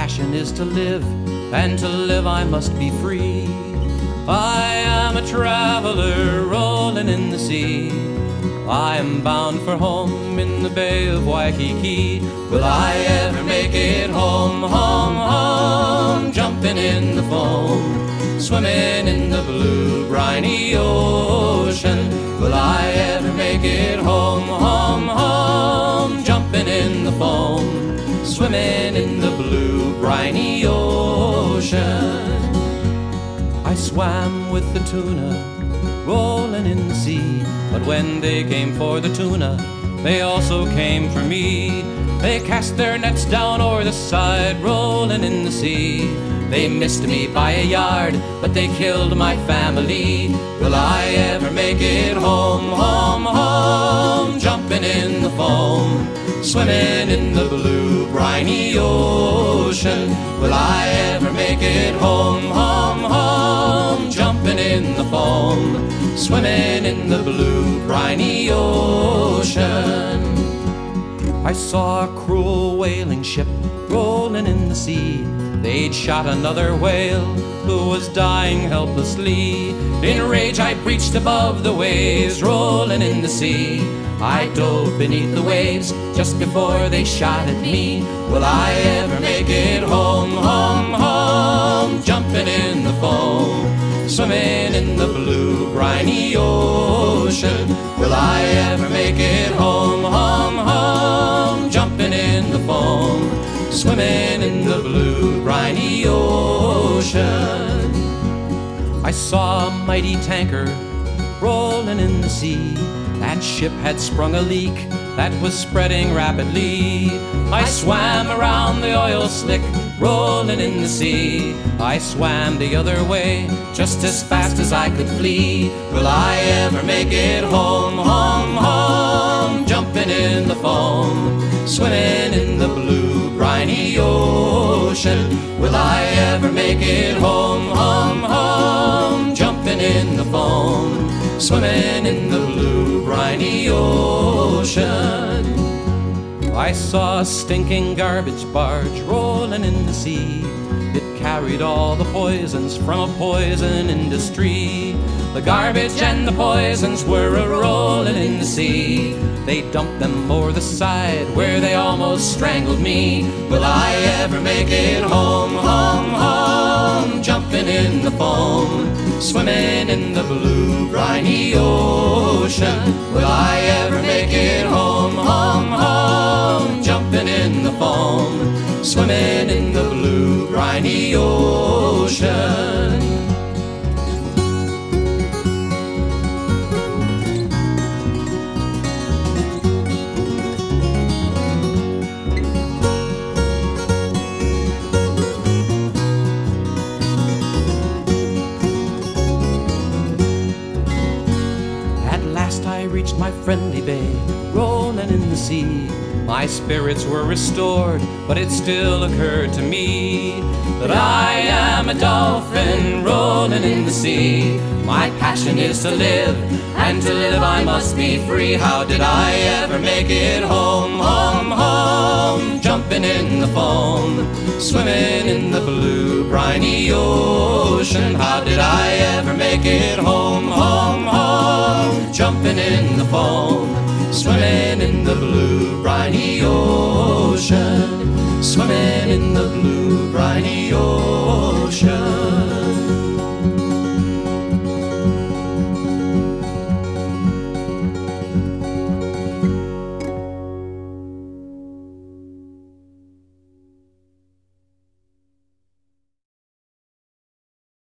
passion is to live, and to live I must be free. I am a traveler rolling in the sea. I am bound for home in the Bay of Waikiki. Will I ever make it home, home, home? Jumping in the foam, swimming in the blue briny ocean. Will I ever make it home, home, home? Jumping in the foam, swimming in the blue briny ocean. I swam with the tuna, rolling in the sea. But when they came for the tuna, they also came for me. They cast their nets down o'er the side, rolling in the sea. They missed me by a yard, but they killed my family. Will I ever make it home, home, home? Jumping in the foam, swimming in the blue briny ocean. Will I ever make it home, home, home? Jumping in the foam, swimming in the blue briny ocean. I saw a cruel whaling ship rolling in the sea. They'd shot another whale who was dying helplessly. In rage I breached above the waves rolling in the sea. I dove beneath the waves just before they shot at me. Will I ever make it home, home, home? Jumping in the foam, swimming in the blue briny ocean. Will I ever make it home, home, home? Jumping in the foam, swimming in the blue briny ocean. I saw a mighty tanker rolling in the sea. That ship had sprung a leak that was spreading rapidly. I swam around the oil slick, rolling in the sea. I swam the other way, just as fast as I could flee. Will I ever make it home, home, home? Jumping in the foam, swimming in the blue briny ocean. Will I ever make it home, home, home? Jumping in the foam, swimming in the blue briny ocean. I saw a stinking garbage barge rolling in the sea. It carried all the poisons from a poison industry. The garbage and the poisons were a-rolling in the sea. They dumped them o'er the side where they almost strangled me. Will I ever make it home, home, home? Jumping in the foam, swimming in the blue briny ocean. Will I ever make it home, home, home? Jumping in the foam, swimming in the blue briny ocean. I reached my friendly bay, rolling in the sea. My spirits were restored, but it still occurred to me that I am a dolphin rolling in the sea. My passion is to live, and to live I must be free. How did I ever make it home, home, home? Jumping in the foam, swimming in the blue briny ocean. How did I ever make it home, home, home? Jumping in the foam, swimming in the blue briny ocean. Swimming in the blue briny ocean.